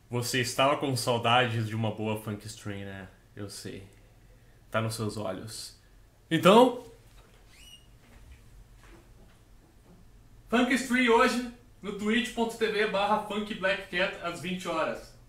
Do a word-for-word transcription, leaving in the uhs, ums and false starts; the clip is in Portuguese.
Você estava com saudades de uma boa funk stream, né? Eu sei. Tá nos seus olhos. Então... Funk stream hoje no twitch ponto tv barra funkblackcat às vinte horas.